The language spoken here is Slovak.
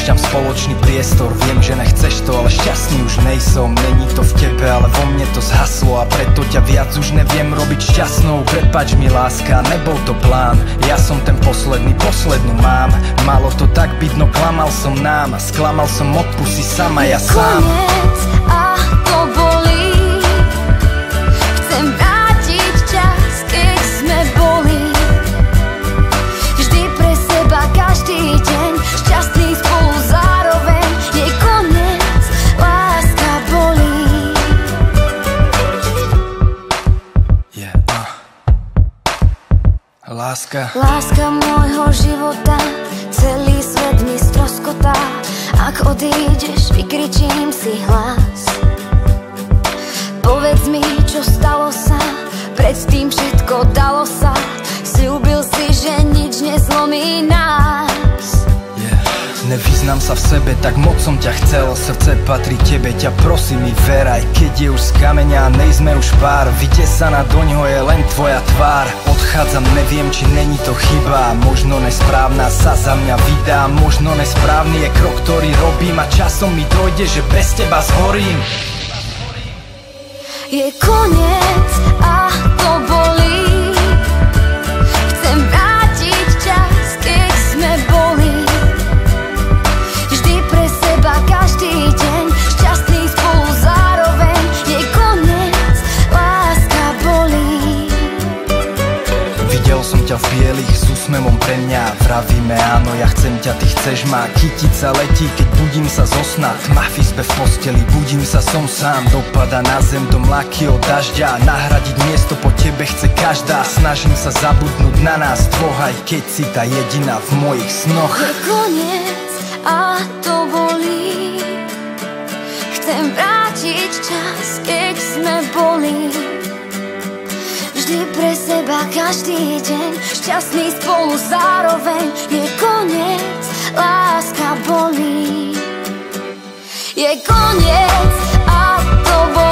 Znášam spoločný priestor, viem, že nechceš to, ale šťastný už nejsom. Není to v tebe, ale vo mne to zhaslo a preto ťa viac už neviem robiť šťastnou. Prepáč mi láska, nebol to plán, ja som ten posledný, poslednú mám. Malo to tak byť, no klamal som nám, sklamal som od pusy sama ja sám. Koniec a to bolí, chcem vrátiť čas, keď sme boli vždy pre seba každý deň, šťastný spolu zároveň. Je koniec, láska bolí. Láska môjho života, celý svet mi stroskotá. Ak odídeš, vykričím si hlas. Povedz mi, čo stalo sa, predtým všetko dalo sa. Sľúbil si, že nič nezlomí nás. Nevyznám sa v sebe, tak moc som ťa chcel. Srdce patrí tebe, ťa prosím mi ver. Aj keď je už z kameňa, nejsme už pár. Vytesaná doňho je len tvoja tvár. Odchádzam, neviem, či není to chyba. Možno nesprávna sa za mňa vydá. Možno nesprávny je krok, ktorý robím. A časom mi dojde, že bez teba zhorím. Je koniec a to bolí, chcem vrátiť čas, keď sme boli vždy pre seba každý deň, šťastný spolu zároveň. Je koniec, láska bolí. Videl som ťa v bielých s úsmevom pre mňa. Vravíme áno, ja chcem ťa, ty chceš ma. Kytica letí, keď budím sa zo sna. Tma v izbe v posteli, budím sa, som sám. Dopada na zem do mlaky od dažďa. Nahradiť miesto po tebe chce každá. Snažím sa zabudnúť na nás dvoch, aj keď si tá jediná v mojich snoch. Je koniec a to bolí, chcem vrátiť čas, keď sme boli vždy pre seba každý deň, šťastný spolu zároveň. Je koniec, láska bolí. Je koniec a to bolí.